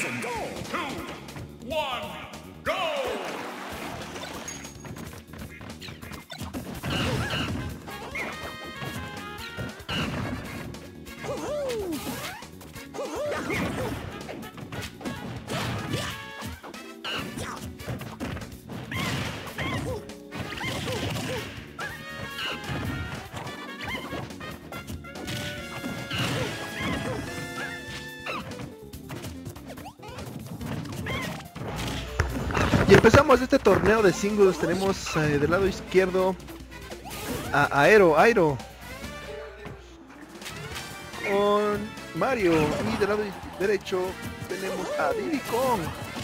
2, 1, go! Y empezamos este torneo de singles. Tenemos del lado izquierdo a Aero con Mario, y del lado derecho tenemos a Diddy Kong.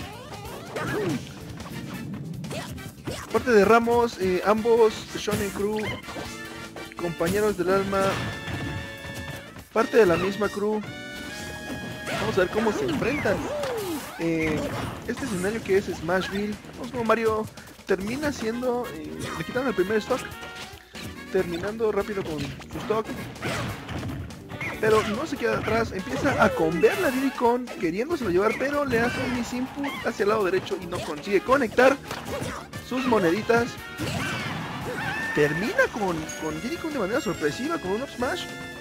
Parte de Ramos, ambos Shonen Crew, compañeros del alma, parte de la misma crew. Vamos a ver cómo se enfrentan. Este escenario que es Smashville, vamos como Mario termina siendo, le quitaron el primer stock, terminando rápido con su stock, pero no se queda atrás, empieza a converla a Diddy Kong, queriéndoselo llevar, pero le hace un misinput hacia el lado derecho y no consigue conectar sus moneditas. Termina con Diddy Kong de manera sorpresiva con un up smash.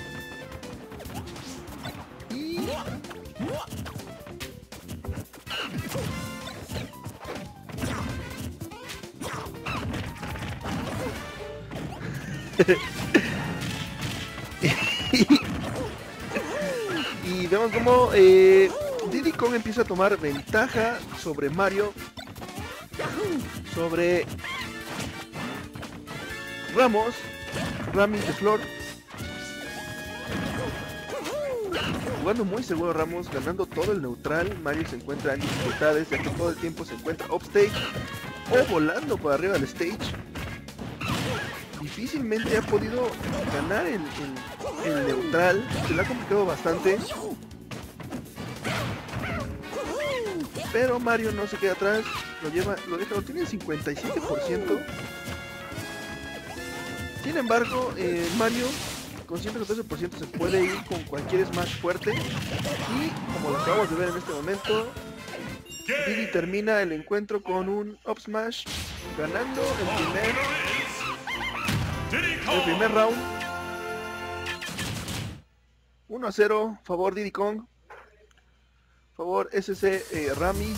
Y y vemos como Diddy Kong empieza a tomar ventaja sobre Mario, sobre Ramos, Ramis de Flor. Jugando muy seguro Ramos, ganando todo el neutral. Mario se encuentra en dificultades, ya que todo el tiempo se encuentra upstage o volando por arriba del stage. Difícilmente ha podido ganar el neutral, se le ha complicado bastante. Pero Mario no se queda atrás, lo tiene el 57%. Sin embargo, Mario con 114% se puede ir con cualquier smash fuerte. Y como lo acabamos de ver en este momento, Diddy termina el encuentro con un up smash, ganando el primer round. 1-0, favor Diddy Kong, favor SC Ramis.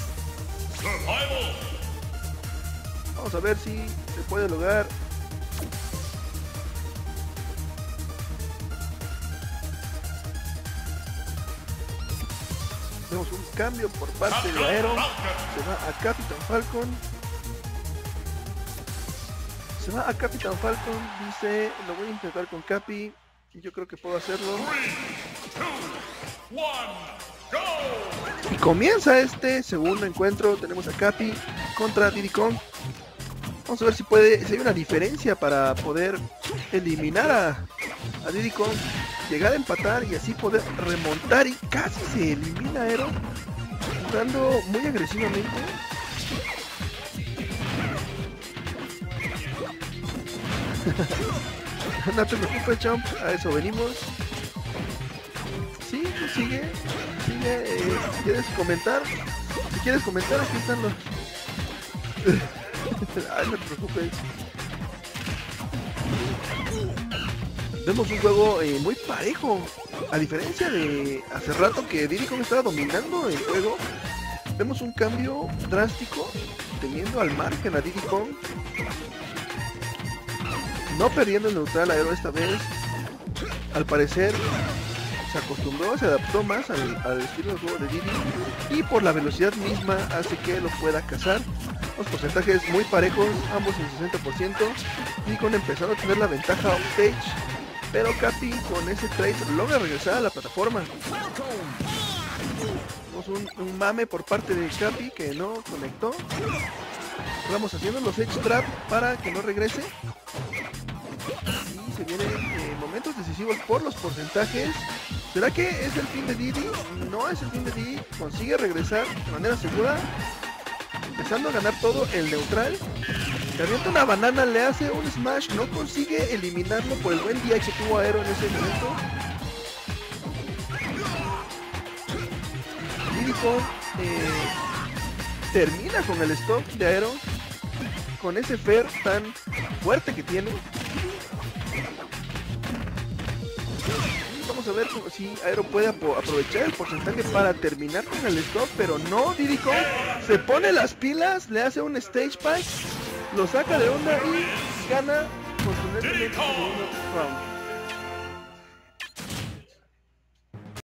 Vamos a ver si se puede lograr. Vemos un cambio por parte de Aero, se va a Capitán Falcon. Se va a Capitán Falcon, dice, lo voy a intentar con Capi, y yo creo que puedo hacerlo. 3, 2, 1, go! Y comienza este segundo encuentro, tenemos a Capi contra Diddy Kong. Vamos a ver si hay una diferencia para poder eliminar a Diddy Kong, llegar a empatar y así poder remontar, y casi se elimina Aero, jugando muy agresivamente. No te preocupes, Champ, a eso venimos. Sí, pues sigue. Si quieres comentar, aquí están los... Ay, no te preocupes. Vemos un juego muy parejo, a diferencia de hace rato que Diddy Kong estaba dominando el juego. Vemos un cambio drástico, teniendo al margen a Diddy Kong, no perdiendo el neutral Aero esta vez. Al parecer se acostumbró, se adaptó más al estilo de juego de Diddy, y por la velocidad misma hace que lo pueda cazar. Los porcentajes muy parejos, ambos en 60%. Diddy Kong empezando a tener la ventaja offstage, pero Capi con ese trade logra regresar a la plataforma. Tenemos un mame por parte de Capi que no conectó. Vamos haciendo los edge trap para que no regrese. Y se vienen momentos decisivos por los porcentajes. ¿Será que es el fin de Diddy? No es el fin de Diddy. Consigue regresar de manera segura, empezando a ganar todo el neutral. Le avienta una banana, le hace un smash, no consigue eliminarlo por el buen día que tuvo Aero en ese momento. Diddy Kong termina con el stock de Aero, con ese Fer tan fuerte que tiene. Vamos a ver si Aero puede aprovechar el porcentaje para terminar con el stock, pero no, Diddy Kong se pone las pilas, le hace un stage pike, lo saca de onda y gana contundentemente el segundo round.